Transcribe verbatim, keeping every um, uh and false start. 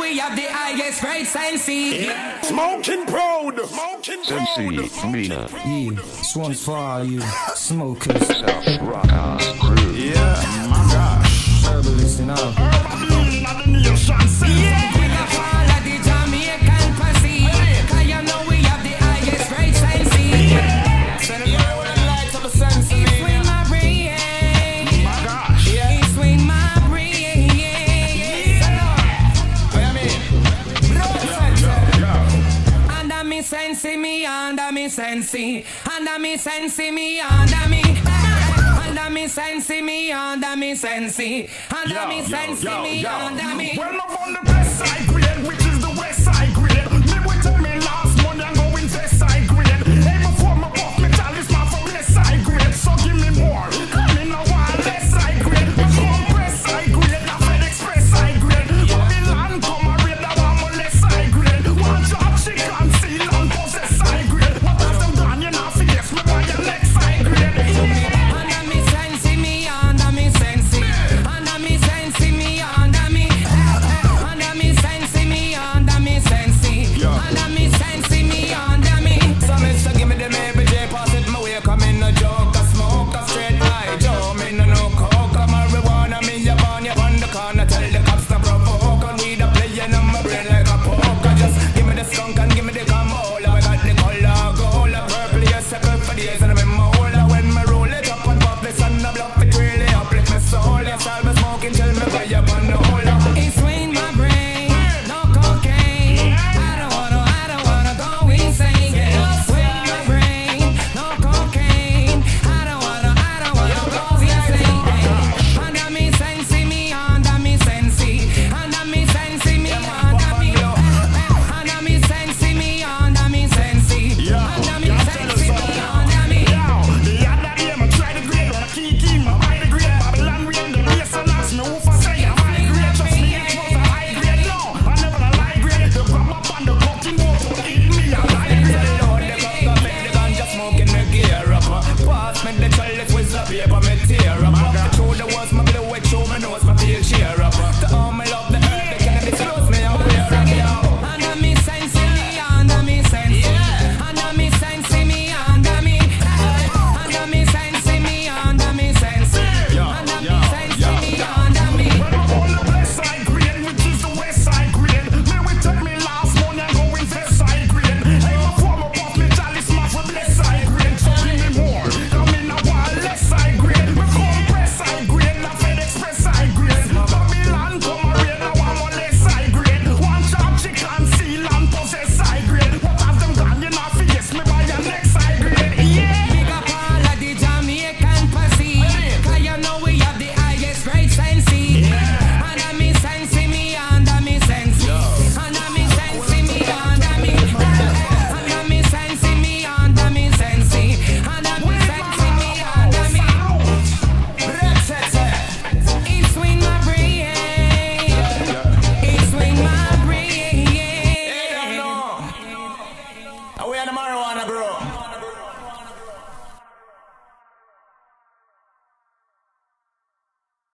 we have the highest grade sensei. Yeah. Smoking proud. Smoking proud. Sensei, Mina. Yeah, this one's for all you smokers. South Rock crew. Yeah, my gosh. Herbalist and all. Urban of the nation. Yeah. We got all of the Jamaican pussy. Cause you know we have the highest grade sensei. Yeah. Send it right with the lights of the sensei. It's with my brain. My gosh. Yeah. It's with my brain. What I mean? Under me sensei, me under me sensei. Under me sensei, me under me. Under me sensei, me under me sensei. Under me sensei, me under me. Well, up on the best side, grade, which is